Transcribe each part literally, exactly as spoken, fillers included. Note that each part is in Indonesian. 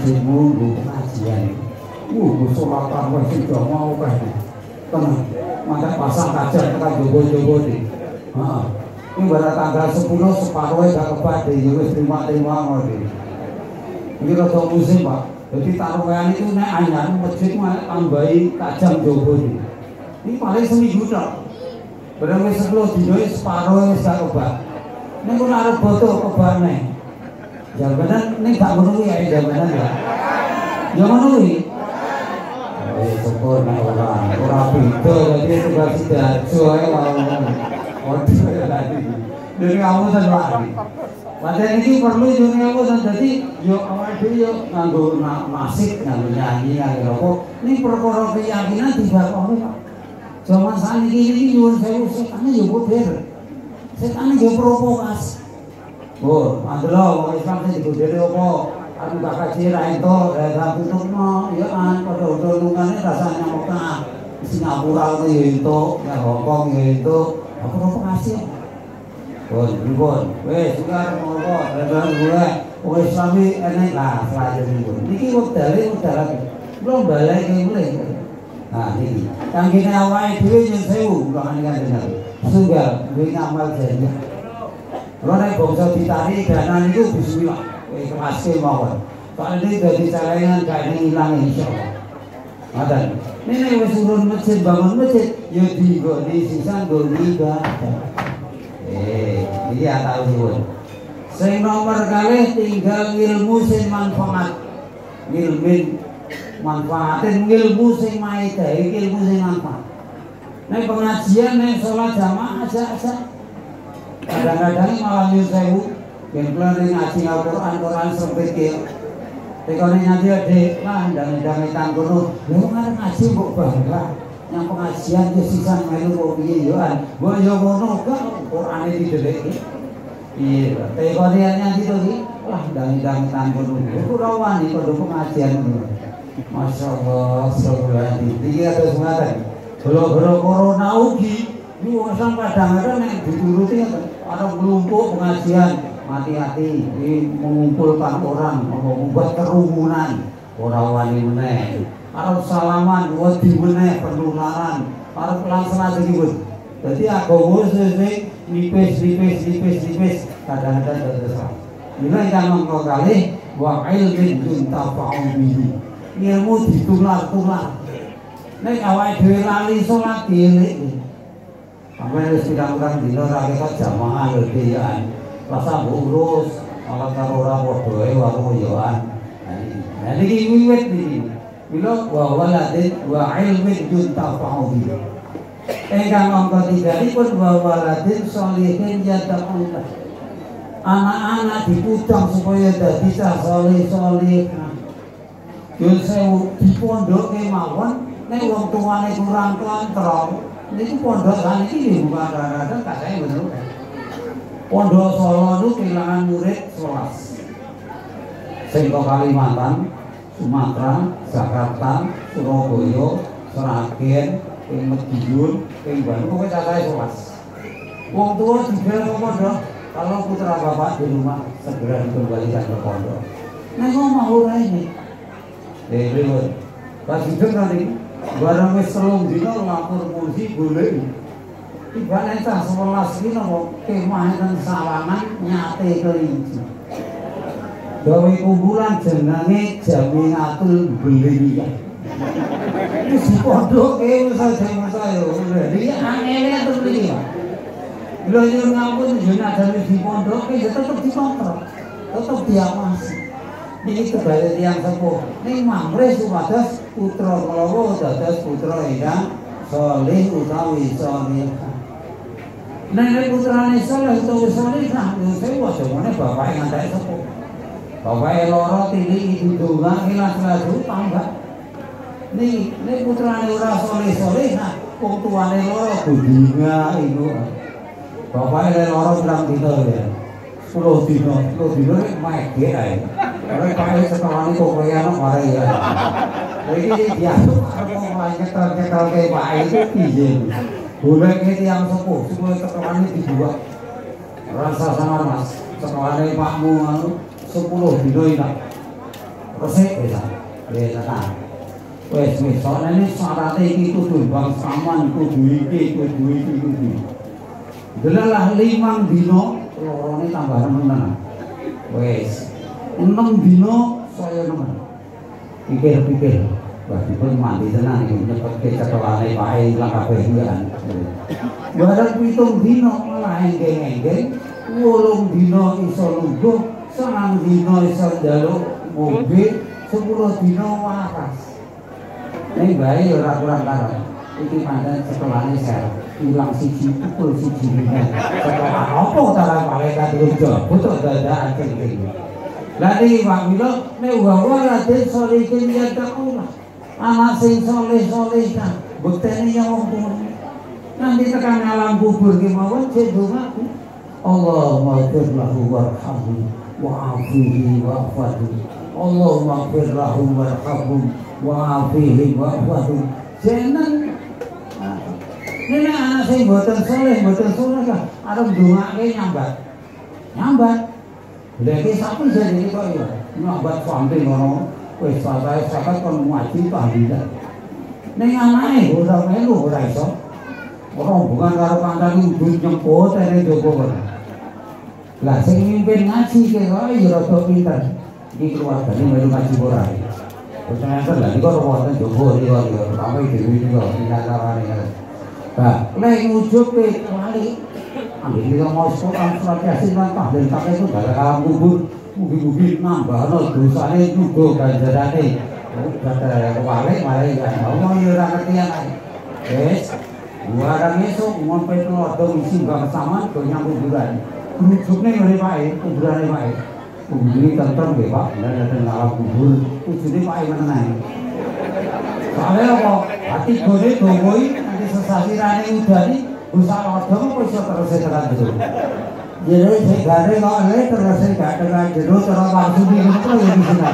masjidmu nggo pengajian. Uh, musolatan wis sudah mau kan. Tenang. Mantap pasang kaca tekan jowo-jowo iki. Heeh. Ini baru tanggal sepuluh separuhnya gak kebade, ya wis terima-terima ngene. Ini rada musim, Pak. Jadi taruhan itu nek anyar masjid tambahi kajang jowo iki. Ini paling seminggu tok. Barang wis sepuluh dino separuh wis gak kebak. Nek kok arep boto kebane. Jaminan ini gak ngono ya jaminan ya. Ya ngono iki. Eh syukur nek ora ora beda dadi tugas sidajo ae wae. Waduh ya tadi. Dari kamu kan lari. Padahal ini perlu juga kamu dan jadi yo awal dhewe yo nganggo nasib nganggo nyanyi nganggo apa. Ini perkara keyakinan dibakoni Pak. Zaman saniki iki nyuwun sewu setane yo boder. Setane yo provokasi. Oh, andelo wong Islam sing digodhele apa? Aku gak kaji ra entuk, ra tutupno, ya kan padha ulungane rasane Mekah. Singapura itu ya entuk, ya Hongkong ya entuk. Aku provokasi. Bon, bon. Wes, suka ngono, reban gue. Wong Islam iki enek lah selanjutnya. Niki wektale wedal lagi. Belum balik ke mulai. Nah, ini. Kanggene awake dhewe nyun sewu, kok kan bener. Sunggal duwe ngamal janji. Kalau nek bangsa ditari dana niku bismillah. Wis kemasih mawon. Soale iki dadi celengan gak ilang insyaallah. Ngoten. Nene wis urun masjid bangun masjid ya digoni sisan nggo ibadah. Eh, iki ya tahu suwun. Sing nomor kalih tinggal ilmu sing manfaat. Ilmin manfaatin ilmu sing maeda, iki ilmu sing manfaat. Nek pengajian nek salat jamaah aja-aja. Kadang-kadang malah nyuwun sewu, ben pelane ngaji Al-Qur'an, Qur'an sepikir. Tekone nyanyi adek, lah ndang-ndang tanggono, lho arep ngaji kok bangga. Yang pengajian wis sisan melu kok piye yo an. Mbok yo ngono kok Qur'ane dideleki. Iya, tekone nyanyi to iki, lah ndang-ndang tanggono. Ora wani padha pengajian ngono. Masyaallah, sallallahu iki atus ngaten. Gara-gara corona ugi, ini wong kadang-kadang nek dituruti ada melumpuk pengajian. Hati-hati, ini mengumpulkan orang, membuat kerumunan. Orang wani meneh, arep salaman, wedi meneh penularan, arep langsung iki. Dadi agama sing nipis-nipis-nipis-nipis kadang-kadang terus. Bila ingkang mongko kalih wa ilmin tuntafa'u bihi. Ilmu ditular-tular. Nek awake dhewe lali salat dielik. Sampai wis pirang-pirang dina ra ketok jamaah lho dhewean. Rasa urus, ala karo ora padha ae warung yoan. Nah niki wiwit niki. Bila wa waladin wa ilmin yuntafa'u bihi. Engkang angka tigalipun wa waladin sholihin yad'una. Anak-anak diputang supaya dadi saleh-saleh. Yun sewu dipondoke mawon nek wong tuane kurang kontrol. Niku pondok saniki nggih bukan kadang-kadang kasae bener. Pondok Solo itu kehilangan murid sebelas. Sing Kalimantan, Sumatera, Jakarta, Surabaya, Sragen, ing Madiun, ing Bandung, pokoknya cacahe sebelas. Wong tua juga ke pondok. Kalau putra bapak di rumah segera dikembalikan ke pondok. Nah, kok mau ini? Eh, ribut. Pas hidup nanti, barang wis telung dina lapor polisi golek. Ibane cah sebelas iki napa kemah ten Sawangan nyate kelinci. Gawe kumpulan jenenge Jaminatul Beliyah. Wis pondoke wis saya yo. Iki angele terus iki. Lho yo ngampun yo nek dadi di pondoke yo tetep dikontrol. Tetep diawasi. Niki kebalik tiyang sepuh. Ning mamre supados putra kalawa dados putra ingkang saleh utawi saleh. Nek putrane saleh utawa saleh nah yo sewu aja ngene bapake ngandhake sepuh. Bapake lara tili didongak ilang lalu tambah. Nih, nek putrane ora saleh-saleh nah wong tuane lara budinga iku. Bapake lara pirang dina ya. sepuluh dina, sepuluh dina nek mege ae. Ora pakai sekolahane kok kaya ana mare ya. Iki diatur karo nyetel-nyetel ke Pak itu piye. Golek tiyang sepuh supaya sekolahane dibuat. Rasa sangar Mas, sekolahane Pakmu anu sepuluh dina ilang. resik bisa. Ya tenang. Wes wes soalnya syaratnya iki kudu bang saman kudu iki kudu iki kudu. Delalah limang dino lorone tambah nemen. Wes enam dino saya nemen. Pikir-pikir. Wah, dipun mandi tenang iki nyepetke cekelane wae ilang kabeh kan. Barang pitung dino malah enggeng-enggeng, wolung dino iso lungguh, sangang dino iso njaluk mobil, sepuluh dino waras. Nek bae ora kurang karo. Iki pancen cekelane sel, ilang siji pukul siji dina. Cekelan apa cara malaikat rujo, butuh dadakan cengking. Lah iki Pak Milo nek wae raden solihin ya takulah. Anak sing soleh-soleh kan buktene ya wong tuwa nanti tekan alam kubur ki mawon cek dongaku Allahumma ighfir lahu warhamhu wa'afihi wa'fu Allahumma ighfir lahu warhamhu wa'afihi wa'fu jeneng ini anak sing boten soleh boten soleh kan arep ndongake nyambat nyambat lha iki sapi jadi kok ya nyambat samping ngono wis sabae sakat kon ngaji tahlilan. Ning anake ora melu ora iso. Ora hubungan karo kancane udun nyemput ene jowo. Lah sing mimpin ngaji ki kok ya rada pinter. Iki keluargane melu ngaji ora. Percaya lah iki kok wonten jowo iki kok ya pertama dhewe iki kok pindakarane. Nah, lek ngujupe wali ambil kita mau sekolah surat yasin lan tahlil tak itu dalam alam kubur. Mugi-mugi nambahno dosane juga ganjarane. Kata wale mare ya mau yo ora ngerti ae. Wes, warang esuk ngompe tulodo isi bang saman go nyambung kuburan. Rujukne ngene wae, kuburane wae. Kuburi tentrem nggih Pak, nek alam kubur ujune wae menenang. Soale apa? Ati gone dongoi nanti sesasirane udani rusak rodong kok iso terus tekan terus. Jadi segare kok ale terus gak tekan jero cara langsung iki kok ya bisa.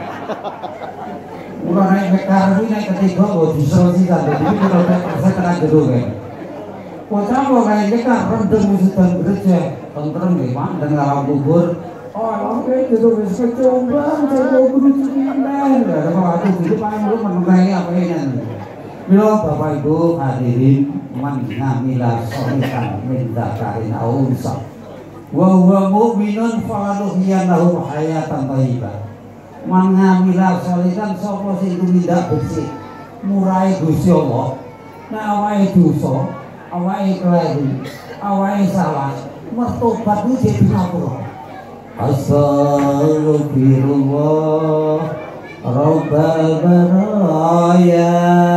Ora naik mekar iki naik ketiga kok disosikan dadi kalau terus tekan jero kae. Kota kok kae kita rendeng wisudan gereja tentrem nggih Pak dengan alam kubur. Oh, oke jero wis kecoba jero kudu cinten. Lah kok aku iki paling lu menengahi apa ini. Mila Bapak Ibu hadirin man ngamila sholihan min dzakarin aw unsa wa huwa mu'minun falanuhyiyannahu hayatan thayyibah. Man ngamila sholihan sapa sing tumindak bersih murahe Gusti Allah. Nek awake dosa, awake kleru, awake salah, mertobat ku jadi ngapura. Astaghfirullah Rabbal baraya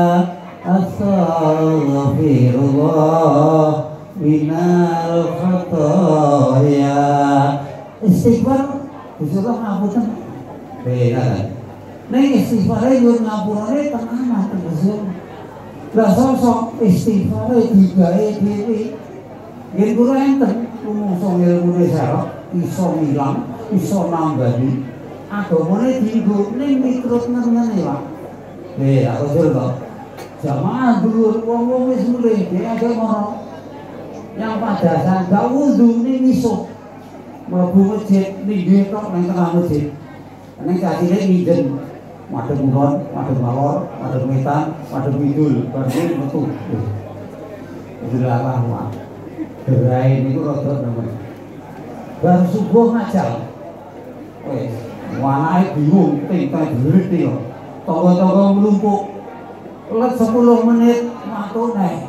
Astaghfirullah minal khataya. Istighfar disuruh ngapunten. Beda kan? Ning istighfare yo ngapurane tenanan terus. Lah sosok istighfare digawe dhewe. Yen kula enten rumangsa ilmune sarok iso ngilang, iso nambahi. Agamane dienggo ning miturut ngene Pak. Eh, aku jero to. Jamaah dulur wong-wong wis mulih dhewe agama yang pada saat gak wudu ning iso mlebu masjid ninggi tok nang tengah masjid. Ning kadine minjen madhep kulon, madhep ngalor, madhep wetan, madhep kidul, bareng metu. Dilalah wae. Gerai niku rada nemen. Bar subuh ngajal. Wes, anake bingung, ting-ting dhewe kok. Tangga-tangga mlumpuk. Let sepuluh menit matur naik.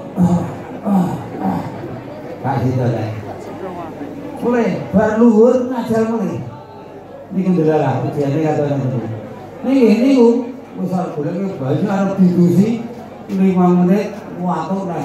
Kak gitu naik. Mulai bar luhur ngajal mulai. Niku ndelalah ujiane katone niku. Niki niku wis arep golek banyu arep didusi lima menit matur naik.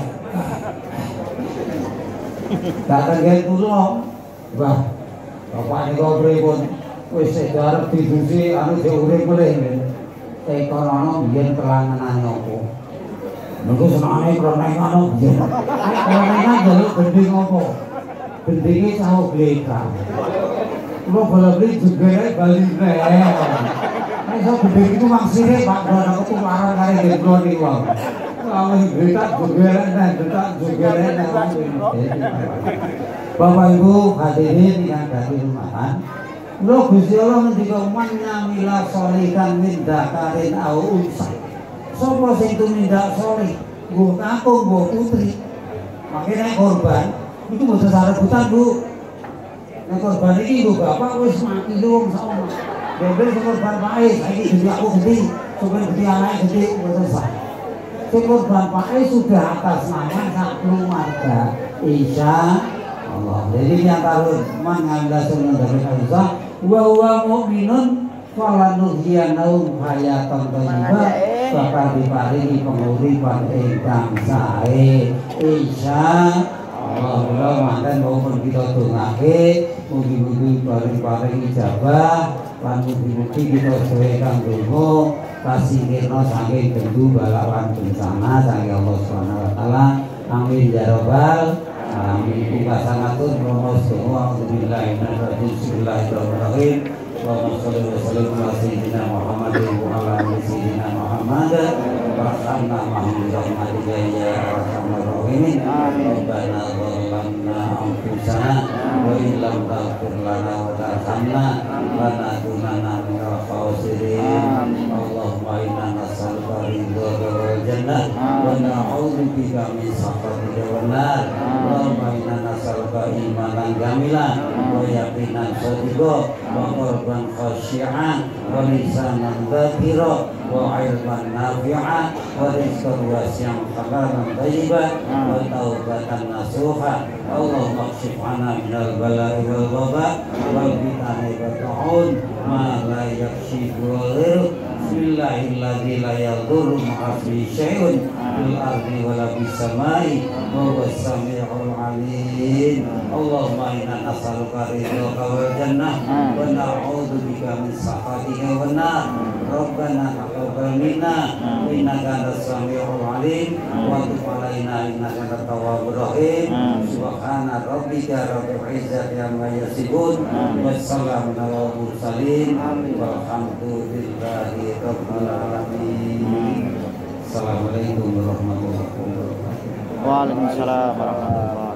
Datang gawe kula. Wah. Bapak niku pripun? Wis arep didusi anu dhek urip mulih. Ekonono biyen kelangenane opo? Niku senengane kroneng anu biyen. Kronengan njaluk gending opo? Gendinge sawo glekang. Kula bola-bali jegere bali rek. Nek iso gending iku mangsire Pak Dono ketularan kare nggih kula niku wae. Aweh gretak jegere nek gretak jegere nek. Bapak Ibu hadirin yang dari rumahan, Lho Gusti Allah ngendika man ngamila sholihan min dzakarin aw unsa. Sapa sing tumindak sholih, nggo kakung nggo putri. Makanya korban itu mboten sarebutan, Bu. Nek korban iki nggo bapak wis mati lho sak omah. Dhewe sing korban pae saiki gede aku gede, supaya gede anake gede mboten sah. Sing korban pae sudah atas nama sak keluarga. Insya Allah. Jadi yang taruh man ngambil sunnah dari Isa wa huwa mu'minun falanuhyiyanahum hayatan thayyibah, bakal diparingi penguripan ingkang sae. Insya Allah. Mula manten maupun kita dongake mugi-mugi paring-paring ijabah lan mugi-mugi kita sesuai kang donga kasingkirna saking bendu balawan bencana saking Allah Subhanahu wa taala. Amin ya rabbal alamin. Pungkasanipun Romo sedaya auzubillahi minasy bismillahirrahmanirrahim. Allahumma sholli wa sallim ala sayyidina Muhammadin wa ala ali sayyidina Muhammad wa sallallahu Muhammadin ya arhamar rahimin. Rabbana zalamna anfusana wa illam taghfir lana wa tarhamna lanakunanna minal khasirin. Allahumma inna nas'aluka ridhaka wal jannah wa na'udzubika min sakhatika wan nar. Allahumma inna nas'aluka imanan kamilan wa yaqinan shadiqan wa qalban khashi'an wa lisanan dzakira wa ilman nafi'an wa rizqan wasi'an halalan thayyiban wa taubatan nasuha. Allahumma kshif 'anna minal bala'i wal waba wal fitani wa ta'un ma la yakshifu ghairu. Bismillahilladzi la yadurru ma'asmi syai'un fil ardi wa la fis samai wa huwas sami'ul 'alim. Allahumma inna nas'aluka ridhaka wal jannah wa na'udzubika min sakhatika wan nar. Rabbana taqabbal minna innaka antas sami'ul 'alim wa tub 'alaina innaka antat tawwabur rahim. Subhana rabbika rabbil izzati amma yasifun wa salamun alal mursalin walhamdulillahi rabbil alamin. Assalamualaikum warahmatullahi wabarakatuh. Waalaikumsalam warahmatullahi wabarakatuh.